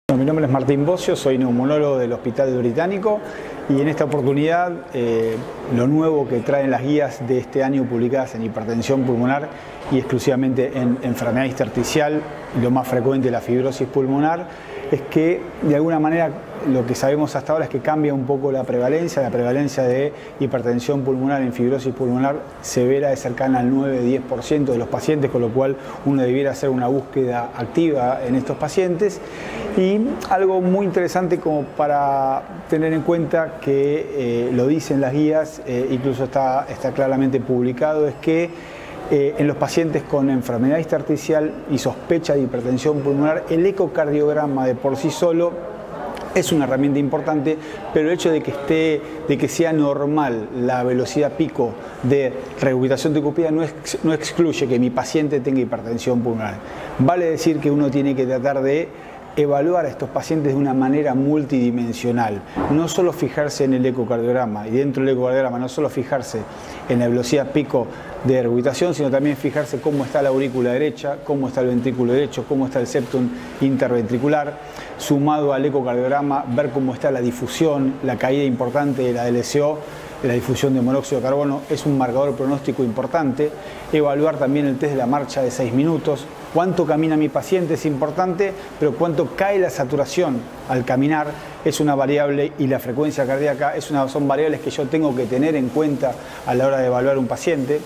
Mi nombre es Martín Bocio, soy neumonólogo del Hospital Británico y en esta oportunidad lo nuevo que traen las guías de este año publicadas en hipertensión pulmonar y exclusivamente en enfermedad intersticial, lo más frecuente la fibrosis pulmonar, es que de alguna manera lo que sabemos hasta ahora es que cambia un poco la prevalencia de hipertensión pulmonar en fibrosis pulmonar severa es cercana al 9-10% de los pacientes, con lo cual uno debiera hacer una búsqueda activa en estos pacientes. Y algo muy interesante como para tener en cuenta que lo dicen las guías, incluso está claramente publicado, es que en los pacientes con enfermedad intersticial y sospecha de hipertensión pulmonar, el ecocardiograma de por sí solo es una herramienta importante, pero el hecho de que sea normal la velocidad pico de reubicación decúbita no excluye que mi paciente tenga hipertensión pulmonar. Vale decir que uno tiene que tratar de evaluar a estos pacientes de una manera multidimensional, no solo fijarse en el ecocardiograma y dentro del ecocardiograma no solo fijarse en la velocidad pico de reubicación, sino también fijarse cómo está la aurícula derecha, cómo está el ventrículo derecho, cómo está el septum interventricular, sumado al ecocardiograma, ver cómo está la difusión, la caída importante de la DLCO, la difusión de monóxido de carbono, es un marcador pronóstico importante. Evaluar también el test de la marcha de 6 minutos, cuánto camina mi paciente es importante, pero cuánto cae la saturación al caminar es una variable y la frecuencia cardíaca son variables que yo tengo que tener en cuenta a la hora de evaluar un paciente.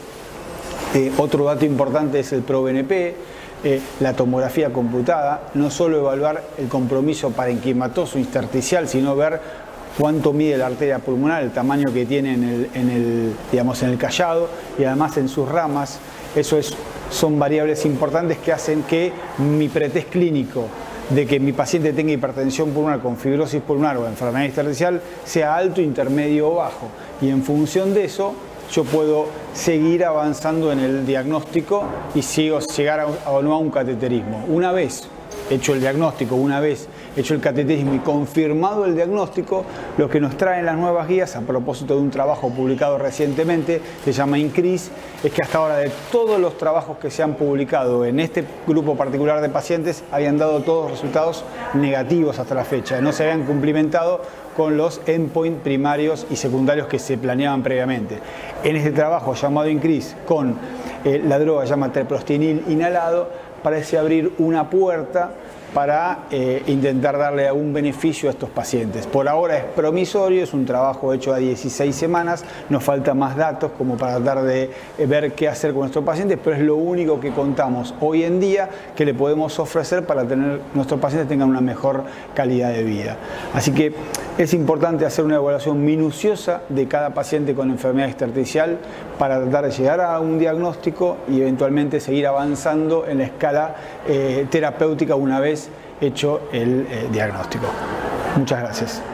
Otro dato importante es el ProBNP, la tomografía computada, no solo evaluar el compromiso parenquimatoso intersticial, sino ver cuánto mide la arteria pulmonar, el tamaño que tiene en el callado y además en sus ramas. Son variables importantes que hacen que mi pretest clínico de que mi paciente tenga hipertensión pulmonar con fibrosis pulmonar o enfermedad intersticial sea alto, intermedio o bajo. Y en función de eso, yo puedo seguir avanzando en el diagnóstico y llegar o no a un cateterismo. Una vez hecho el diagnóstico, una vez hecho el cateterismo y confirmado el diagnóstico, lo que nos traen las nuevas guías, a propósito de un trabajo publicado recientemente, se llama INCREASE, es que hasta ahora de todos los trabajos que se han publicado en este grupo particular de pacientes, habían dado todos resultados negativos hasta la fecha, no se habían cumplimentado con los endpoints primarios y secundarios que se planeaban previamente. En este trabajo llamado INCREASE, con la droga llamada treprostinil inhalado, parece abrir una puerta para intentar darle algún beneficio a estos pacientes. Por ahora es promisorio, es un trabajo hecho a 16 semanas, nos faltan más datos como para tratar de ver qué hacer con nuestros pacientes, pero es lo único que contamos hoy en día que le podemos ofrecer para que nuestros pacientes tengan una mejor calidad de vida. Así que es importante hacer una evaluación minuciosa de cada paciente con enfermedad intersticial para tratar de llegar a un diagnóstico y eventualmente seguir avanzando en la escala terapéutica una vez hecho el diagnóstico. Muchas gracias.